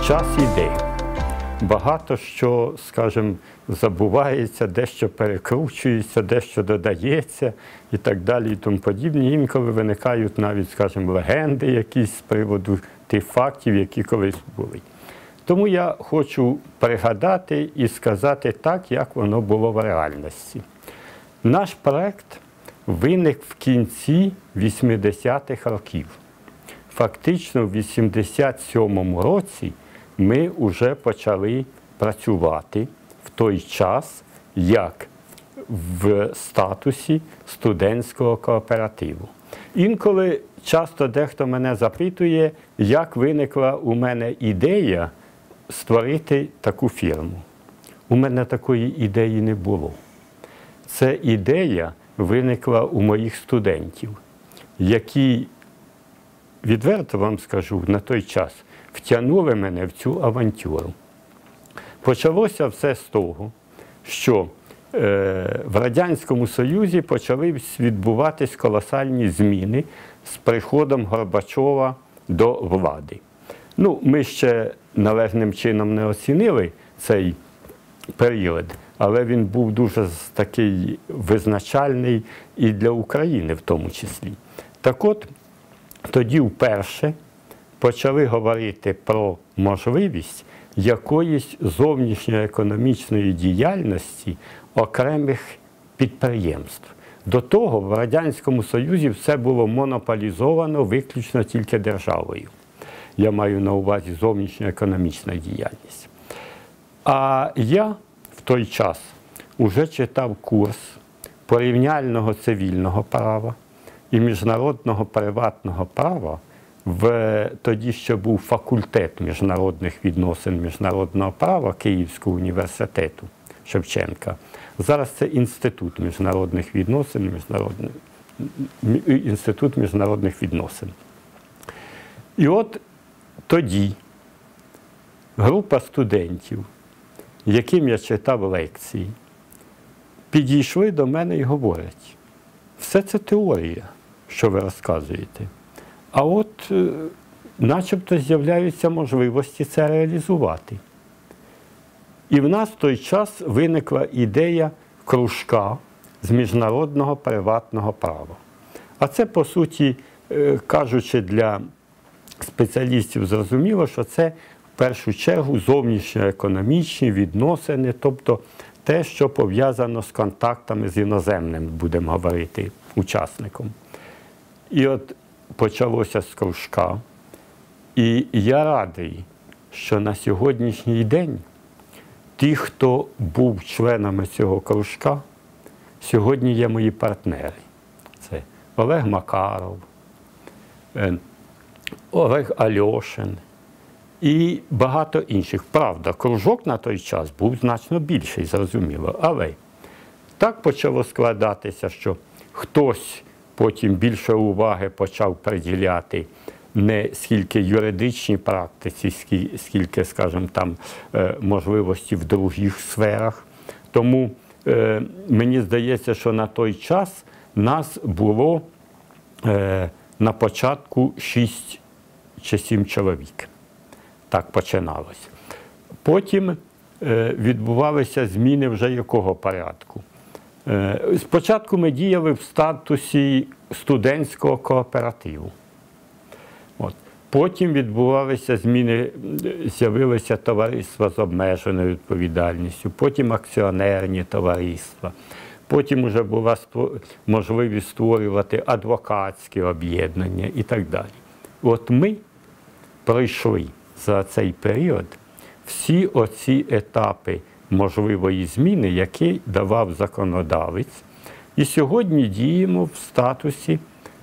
час іде. Багато що, скажімо, забувається, дещо перекручується, дещо додається і так далі і тому подібне. Інколи виникають навіть, скажімо, легенди якісь з приводу тих фактів, які колись були. Тому я хочу пригадати і сказати так, як воно було в реальності. Наш проєкт виник в кінці 80-х років. Фактично в 87-му році ми вже почали працювати в той час, як в статусі студентського кооперативу. Інколи часто дехто мене запитує, як виникла у мене ідея створити таку фірму. У мене такої ідеї не було. Ця ідея виникла у моїх студентів, які, відверто вам скажу, на той час втягнули мене в цю авантюру. Почалося все з того, що в Радянському Союзі почали відбуватись колосальні зміни з приходом Горбачова до влади. Ну, ми ще належним чином не оцінили цей період, але він був дуже такий визначальний і для України в тому числі. Так от, тоді вперше почали говорити про можливість якоїсь зовнішньоекономічної діяльності окремих підприємств. До того в Радянському Союзі все було монополізовано виключно тільки державою. Я маю на увазі зовнішньоекономічна діяльність. А я в той час вже читав курс порівняльного цивільного права і міжнародного приватного права. Тоді ще був факультет міжнародних відносин міжнародного права Київського університету Шевченка. Зараз це Інститут міжнародних відносин, Інститут міжнародних відносин. І от тоді група студентів, яким я читав лекції, підійшли до мене і говорять: все це теорія, що ви розказуєте. А от начебто з'являються можливості це реалізувати. І в нас в той час виникла ідея кружка з міжнародного приватного права. А це, по суті, кажучи для спеціалістів, зрозуміло, що це в першу чергу зовнішньоекономічні відносини, тобто те, що пов'язано з контактами з іноземним, будемо говорити, учасником. І от почалося з кружка. І я радий, що на сьогоднішній день ті, хто був членами цього кружка, сьогодні є мої партнери. Це Олег Макаров, Олег Альошин і багато інших. Правда, кружок на той час був значно більший, зрозуміло. Але так почало складатися, що хтось потім більше уваги почав приділяти не скільки юридичній практиці, скільки, скажімо, там можливості в других сферах. Тому мені здається, що на той час нас було на початку 6 чи 7 чоловік. Так починалось. Потім відбувалися зміни вже якого порядку? Спочатку ми діяли в статусі студентського кооперативу. Потім відбувалися зміни, з'явилися товариства з обмеженою відповідальністю, потім акціонерні товариства, потім вже була можливість створювати адвокатські об'єднання і так далі. От ми пройшли за цей період всі оці етапи можливої зміни, які давав законодавець, і сьогодні діємо в статусі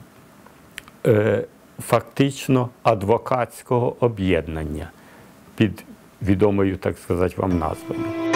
фактично адвокатського об'єднання під відомою, так сказати, вам назвою.